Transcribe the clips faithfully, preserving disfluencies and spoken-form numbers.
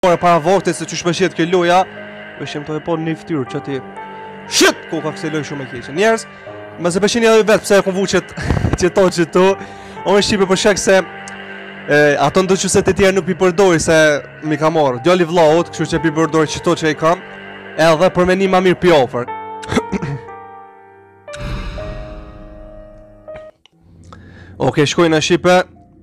Para para votit se që shpeshet kjo loja Veshim të e po një ftyrë që ti Shit! Koka këse loj shumë e keqe Njerës Më se peshin edhe vetë pse e kom vu që që to që tu Onë shqipe për shek se e, ato ndo që se të tjerë nuk pi përdoj se mi ka marrë Djalli vllaut, kështu që pi përdoj që to që i kam Edhe për me një ma mirë pi ofër Oke, shkojnë në shqipe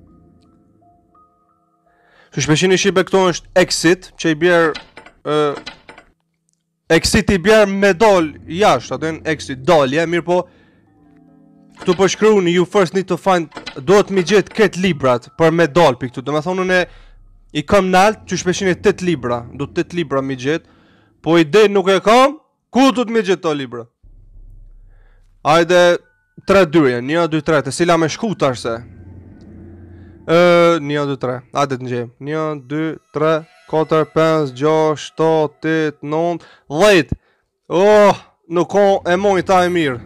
Që shpeshin i shqipe këto është exit Që i bjerë uh, Exit i bjerë me dal jashtë Ato në exit dalje Mirë po Këtu po shkru në you first need to find Do të mi gjithë këtë librat Për me dal për këtu Do me thonë në I kam nalt Që shpeshin i tët libra Do tët libra mi gjithë Po i dhe nuk e kam Ku do të mi gjithë to libra Ajde Tre dyrje Një, dy, tre Të sila me shku tash se Uh, një, dy, tre, ajde të njëm një, dy, tre, katër, pesë, gjashtë, shtatë, tetë, nëntë, dhjetë Oh, nuk ka e mojnë ta e mirë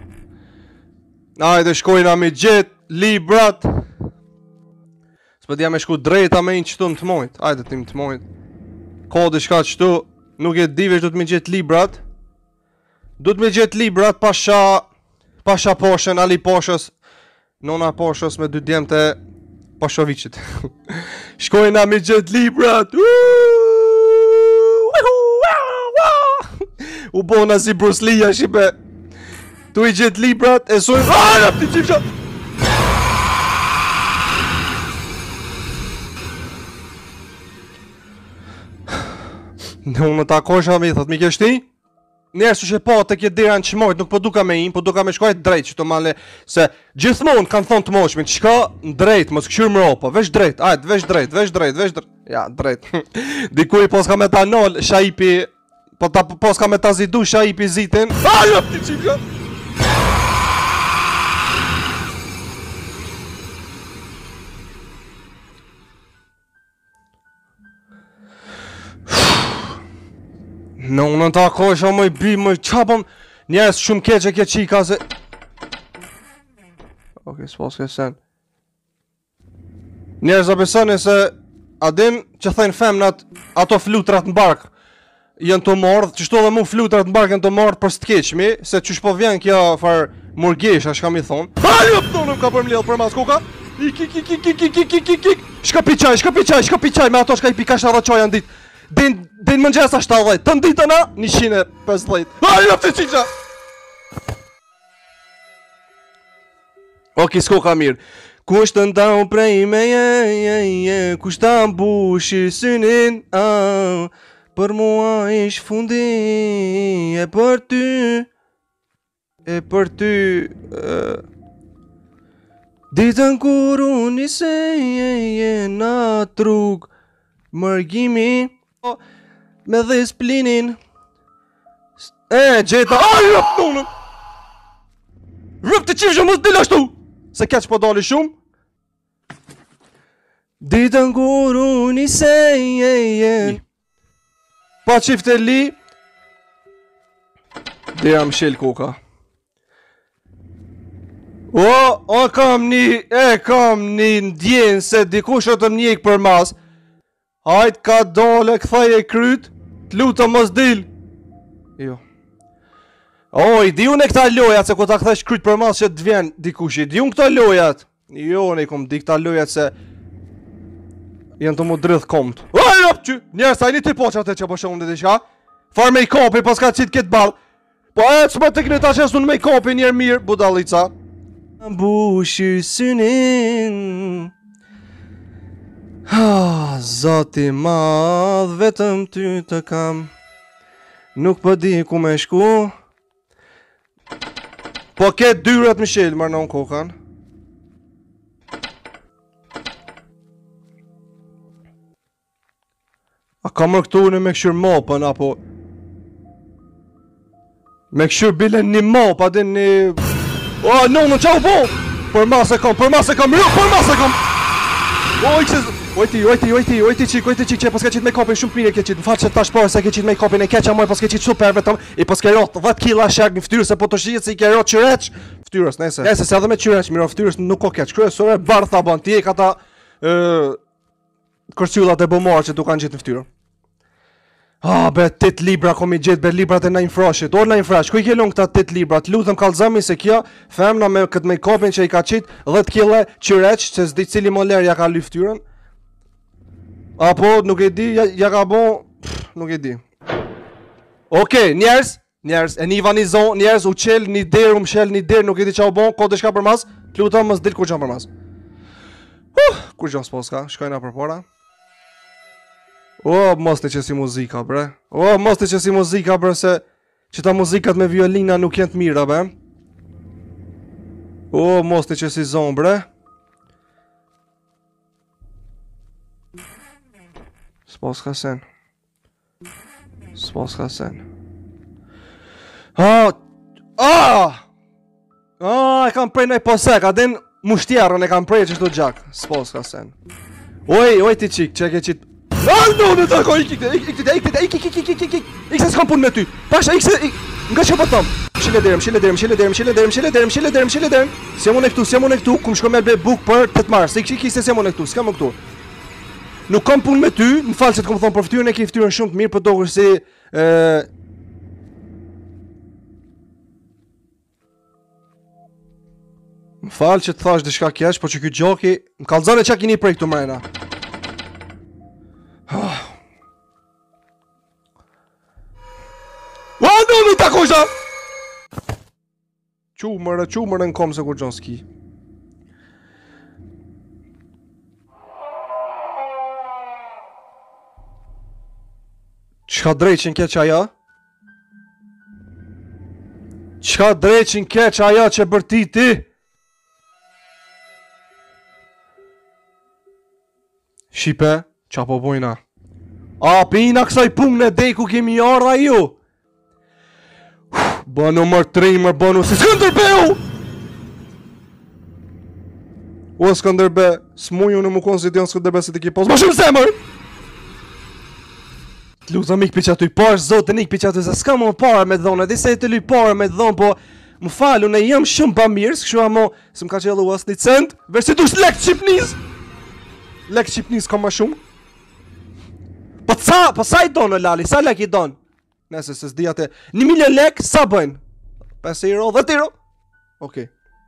Ajde shkojna me gjithë librat S'pët jam e shku drejta me një qëtu në të mojnë Ajde tim të mojnë Ka dhe shka qëtu Nuk e divesh du të me gjithë librat Du të me gjithë librat Pasha Pasha poshen, ali poshës Nona poshës me dy djemte Pashovicit Shkojna me gjithë librat U bona si Bruce Lee shqipe Tu i gjithë librat E sojnë Ajë, apti qipësha Në unë të akosha me i thot Mi keshti Njerës që po të kje dira në qmojt Nuk po duka me im Po duka me shkojt drejt që të male Se gjithmonë kanë thonë të moshmin Qka drejt Mos këshur më ropa Vesh drejt Ajt vesh drejt Vesh drejt Vesh drejt Ja drejt Dikuj pos ka me ta nol Shaipi Po ta pos ka me ta zidu Shaipi zitin Ajo ti qipja Në unë në ta kosha më i bi më i qapëm Njerës shumë keqe kje qika se Oke, s'pos ke sen Njerës a besoni se Adin që thejnë femnat Ato flutrat në bark Jënë të mordh Qështu dhe mu flutrat në bark jënë të mordh për s'tkeqmi Se qësh po vjen kja far murgesh a shka mi thonë Haljo pëtonëm ka për mledh për mas koka Ik ik ik ik ik ik ik ik ik Shka pi qaj, shka pi qaj, shka pi qaj Me ato shka i pi ka shara qaj janë dit Din, din më ngjesa shtatëdhjetë, të nditë na, njëqind e pesëdhjetë Ajë, në pëtë qikësha Oki, s'ko ka mirë Kusht të ndau prej me je, je, je Kusht të mbushi synin ah, Për mua ish fundi E për ty E për ty uh, Ditën kur unë ise je, je Na trug Mërgimi Me dhe splinin E, gjeta Ajë, rëpë në Rëpë të qishë mos dila shtu Se keq po dali shumë Ditën kur unë i sejjen Pa qifte li Dhe jam shil koka O, o kam një E kam një ndjen Se dikush o të mjek për mas Hajt ka dole këthaj e kryt Të lutë mos dil Jo Oj, di unë e këta lojat Se ku ta këthesh kryt për mas që të vjen dikushi Di unë këta lojat Jo, ne kom di këta lojat se Jenë të mu dridh komt Oj, op që Njerës ta i një të poqa të që po shumë dhe diqka Far make-upi pas ka qitë këtë bal Po e që më të kënë ta qesu në make-upi njerë mirë Budalica Mbushi synin Ah, zoti madh, vetëm ty të kam Nuk po di ku me shku Po ke dyrat Michel, marrë në kokan A ka mërë këtu në me këshur mopën, apo Me këshur bilen një mop, adin një O, no, në qau po Për mas e kam, për mas e kam, jo, për mas e kam O, i qëzë Ojti, ojti, ojti, ojti qik, ojti qik që e pas ke qitë make-upin shumë pire ke qitë Në faqë që tash pare se ke qitë make-upin e keqa moj pas ke qitë super vetëm I pas ke rotë dhjetë kila shak në ftyrës e po të shijet se i ke rotë qyreq Ftyrës, nese Nese, se edhe me qyreq, miro ftyrës nuk ko keq Kryesore, barë tha ban, ti e ka ta Kërcyllat e bomar që tu kanë qitë në ftyrë Ah, be, tet libra kom i gjetë, be, librat e Nine Frashit. O, Nine Frash, ku i ke lon këta tet libra? Të lutëm kallëzami se kjo, femna me këtë make-upin që i ka qit, dhjetë kile qireq, që s'di cili moler ja ka lyftyrën. Apo, nuk e di, ja, ja ka bon, pff, nuk e di. Okej, njerës, njerës, e një vanizon, njerës, u qel një der, u mshel një der, nuk e di qa u bon, ko të shka për mas, të lutëm mës dil kur qanë për mas. Uh, kur qanë s'po s'ka, shkojna për para. O, mos të që si muzika, bre. O, mos të që si muzika, bre, se që ta muzikat me violina nuk jenë të mira, bre. O, mos të që si zonë, bre. S'po s'ka sen. S'po s'ka sen. Ah! Ah! Ah, e kam prej nëj posek, a din mushtjerën e kam prej që shtu gjak. S'po s'ka sen. Oj, oj ti qik, që e ke qitë. Ah, no, no, tako, ik, ik, ik, ik, ik, ik, ik, ik, ik, ik, ik, ik se s'kam pun me ty. Pasha, ik se, nga që po tom. Shile derëm, shile derëm, shile derëm, shile derëm, shile derëm, shile derëm, shile derëm. S'jam unë e këtu, s'jam unë e këtu, kum shko me be buk për tetë mars. Ik, ik, ik, se s'jam unë e këtu, s'kam unë këtu. Nuk kam pun me ty, më falë që të kom thonë për ftyrën e ki ftyrën shumë të mirë, për do kërë si... Më falë që të thash dishka kesh, po që kjo gjoki, më kalzane qa kini prej këtu mrejna. Ua, no, no, ta kusha! Qumërë, qumërë në kom se kur gjon s'ki. Qka dreqin keq aja? Qka dreqin keq aja që bërti ti? Shipe, qa po bojna? A, pina kësaj punë e dej ku kemi ardha ju? Banu mërë trimër, banu si Skënderbe! O, Skënderbe, s'muju në mu konë si t'jon Skënderbe si t'i ki posë, ma shumë zemër! T'luzëm ik për që aty, pash zotën ik për që aty, se s'ka më pare me dhonë, edhe se e të luj pare me dhonë, po më falu, ne jam shumë pa mirë, s'këshu amo, s'm ka qelu as një cent, vesh si dush lek Qipnis! Lek Qipnis ka ma shumë. Po sa, po sa i donë, Lali, sa lek i donë? Nese se s'di atë, një milion lek, sa bëjnë? pesë euro, dhjetë euro? Okej.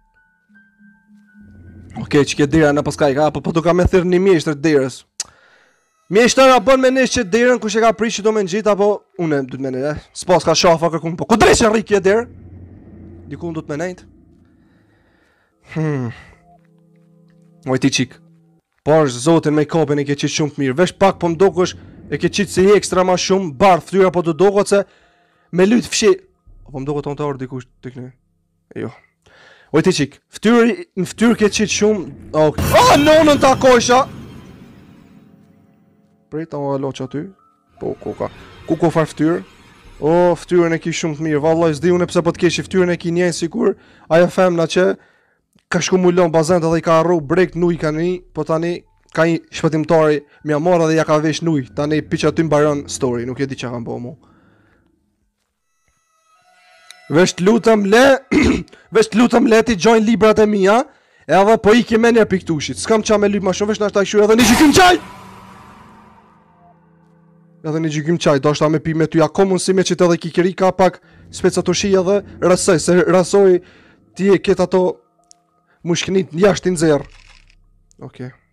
Okej, që ke dira në paskaj, ka, po po du ka me thyrë një mjeshtër dirës. Mjeshtëra bën me nesh që dirën, kush e ka prish që do me në gjitë, apo une du të me nejtë, eh? S'pas ka shafa kërkun, po ku dreqë në rikje dirë? Dikun du të me nejtë? Hmm. Oj ti qik. Por zotin me kopin e ke qitë shumë të mirë, vesh pak po mdo kësh e ke qitë si ekstra ma shumë, barë ftyra po të dogot se me lytë fshi... Po mdo këtë të orë dikush të këne... E jo... Oj ti qik, ftyri, në ftyrë ke qitë shumë... Oh, oh nonën ta kosha! Prej ta o alo që aty... Po, ku ka... Ku ko farë ftyrë? O, ftyrën e ki shumë të mirë, vallaj s'di une pse po të keshi ftyrën e ki njenë sikur... Aja femna që... Ka shku mullon bazent edhe i ka arru brekt nuj ka një... Po tani... Ka një shpëtimtari mja mora dhe ja ka vesh nuj. Tani piqa ty mbaron story, nuk e di që kam po mu. Vesh të lutëm le... Vesh të lutëm le ti gjojnë librat e mija. E edhe po i kime njerë piktushit. S'kam qa me lyp ma shumë, vesh në ashta i shu edhe një gjykim qaj! Edhe një gjykim qaj, do ashta me pi me ty ako mundësi me që të edhe kikiri ka pak speca të shi edhe rësoj, se rësoj ti e ketë ato mushkënit jashtë t'inzerë. Okej. Okay.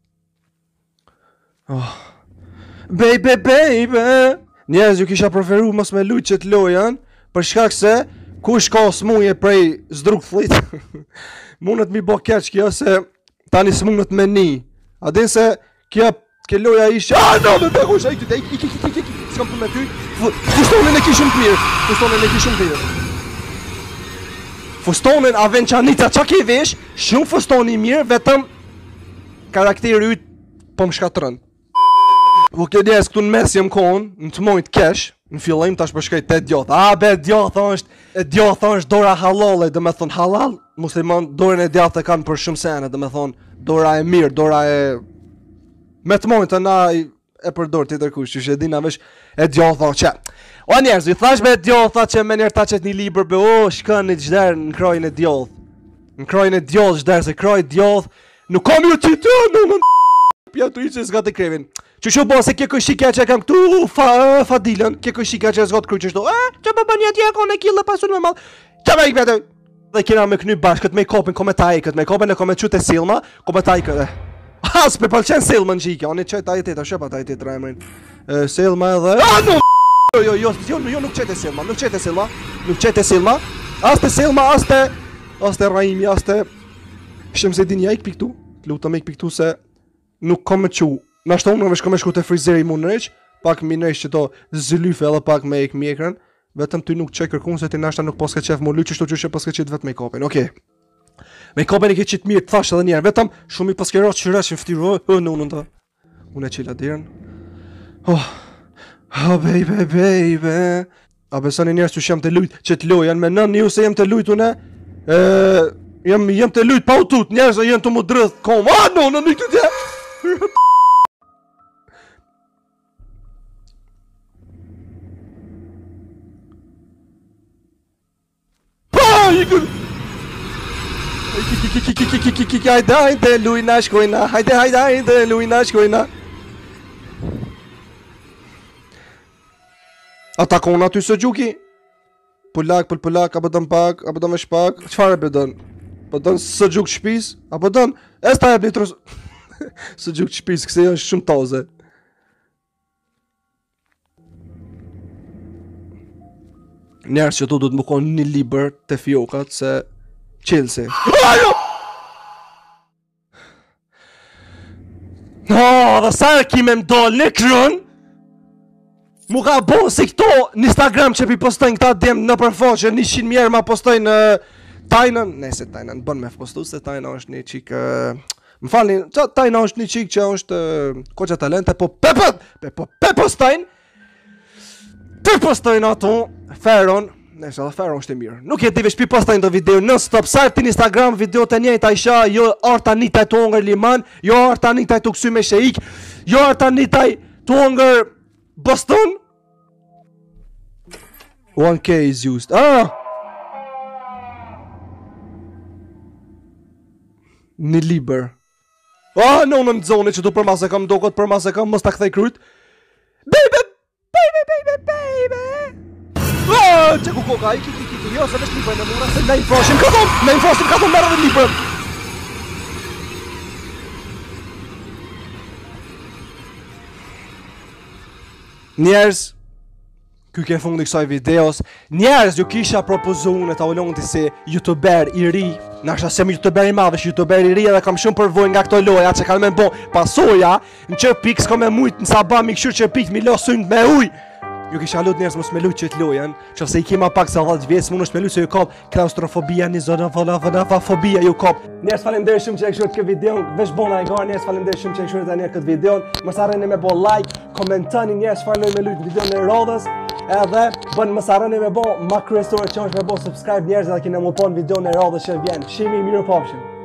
Oh. Baby, baby! Njerëz ju kisha preferu mos me lujt që t'lojan, për shkak se kush ka smuje prej zdruk thlit. Mundet mi bo keq kjo se tani s'mundet me ni. A din se kjo ke loja ishe... Ah, no, me me kush, ik, ik, ik, ik, ik, ik, ik, s'kam për me ty. Fustonin e ki shumë të mirë. Fustonin e ki shumë të mirë. Fustonin Avençanica qa ke vesh, shumë fustoni mirë, vetëm karakteri yt po më shkatërën. Po ke njerëz këtu në mes jem kohën, në të mojt kesh, në fillim tash po shkoj te djoth. A be djoth është, e djoth është dora halale, do me thon halal, musliman dorën e djathtë kanë për shumë sene, do me thon dora e mirë, dora e me të mojt na e përdor ti tërkush, që e dina vesh e djotha që. O njerëz, i thash me djotha që me njerë ta qet një libër be, o shkën një gjder në krojnë e djoth. Në krojnë e djoth gjder, se kroj djoth, nuk kam ju qitë, në në Ja tu i që zgatë krevin. Që shu bo se kje këshika që kam këtu fa, fadilën, kje këshika që zgatë kryq qështu. E, që më bën një tje kone killë pasun me malë. Që me ikme të. Dhe kena me këny bashkët me kopin, kome ta ikët, me kopin e kome qute Silma, kome ta ikët e. As me pëlqen Silma në gjike, oni qëj ta i teta, shëpa ta i teta remrin. Silma edhe... A, no! Jo, jo, jo, jo, jo, nuk qete Silma, nuk qete Silma, nuk qete Silma. Aste Silma, aste... Aste Raimi, aste... Shem se din ja ik piktu, luta me ik piktu se... Nuk kom me qu. Nashtë unë nëve shko me shku të frizeri mu nërëq, pak mi nërëq që to zëlyfe edhe pak me ik mjekrën, vetëm ty nuk qe kërkun se ti nashta nuk poske qef mu lyq, qështu që që poske qit vet make-upin, okej. Make-upin i ke qit mirë, të thash edhe njerë, vetëm shumë i poske rrës që rrës që ftyrë, ë në unën të. Unë e qila dirën. Oh, oh baby, baby. A besoni njerës që shem të lujt, që të lojan me nën ju se jem të lujt une, e, jem, jem të lujt pa u tut, njerës e jem të mu drëth kom, ah no, në nuk të tje. Hajde, hajde, lujna shkojna, hajde, hajde, hajde, lujna shkojna. Atakon aty së gjuki. Pullak, pull pullak, apo dën pak, apo dën me shpak. Qfar e bëdën? Po dën së gjuk shpis? Apo dën? Esta e blitros... Së gjuk shpis, këse janë shumë toze. Njerës që tu du të më konë një liber të fjokat se... Qilësi. Ajo! Oh, dhe sa e kime m'doll në krën? Mu ka bo si këto në Instagram që pi postojnë këta dem në përfoqë një qinë mjerë ma postojnë uh, Tajnën. Ne se Tajnën bën me postu se Tajna është një qik... Uh, më falni, që Tajna është një qik që është uh, koqa talente, po pepët! Pe, po pe postojnë! Pe postojnë ato, Feron. Nese, dhe Feron është e mirë. Nuk e di veç pi postojnë do video në stop sajt ti në Instagram video të njejta isha, jo arta nitaj të ongër liman, jo arta nitaj të kësy me sheik, jo arta nitaj të ongër Boston. one K is used. Ah! Një liber. Ah, no, në në zoni që tu për mas e kam, do këtë për mas e kam, mos ta kthej kryt. Baby, baby, baby, baby. Ah, që ku koka, i ki ki ki ki, jo, se vesh liber në mura, se na infoshin, ka thom, na infoshin, ka thom, mërë dhe liber. Njerës, ky ke fundi kësaj videos. Njerës ju kisha propozu unë ta ullon të si youtuber i ri. Nashta sem youtuber i madh, është youtuber i ri edhe kam shumë përvojë nga këto loja që kanë me bo pasoja. Në çer pik s'ka me mujt në sabah mi këshur çer pik mi lo synd me ujë. Ju kisha lut njerëz mos me lut çet lojën, qofse i kema pak se dhjetë vjeç mund është me lut se ju kap klaustrofobia, një zonë fobia ju kap. Njerëz faleminderit shumë që e kishit këtë video. Veç bona e gar njerëz faleminderit shumë që e kishit tani këtë video. Mos harroni me bo like, komentoni njerëz çfarë me lut videon e radhës. Edhe bën mos harroni me bo ma kryesore që është me bo subscribe njerëz edhe keni më pon videon e radhës që vjen. Shihemi mirë pafshim.